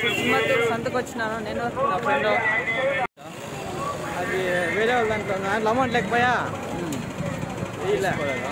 చిల్మత్తూరు సంతకు వచ్చినాను నేను నా ఫ్రెండ్. అది వేరే వాళ్ళ దాంట్లో అమౌంట్ లేకపోయా ఇలా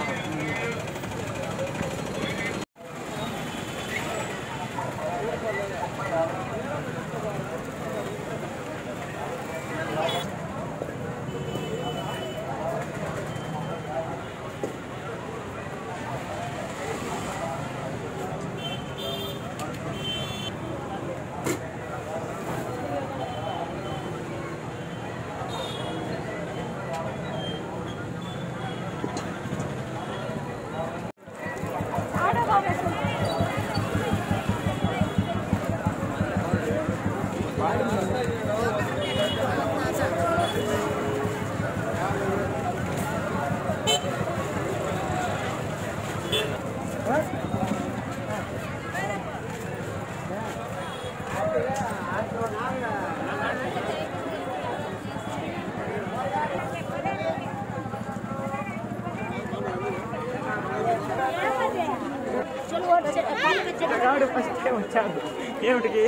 ఫస్ట్ వచ్చాడు ఏమిటికి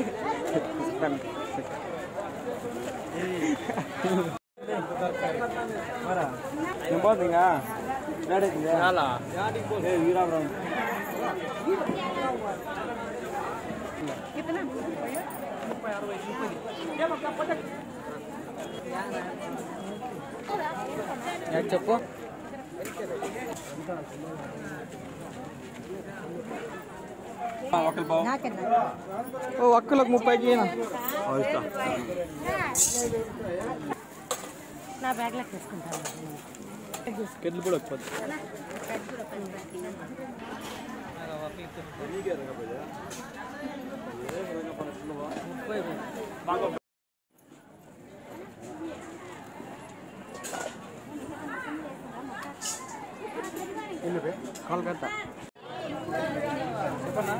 పోతుందా చెప్పు ఒక్కలకు 30కి నా బ్యాగ్లో తీసుకుంటాను. కెట్లు కూడా వచ్చిపోతుంది. కోల్కతా చెప్పన్నా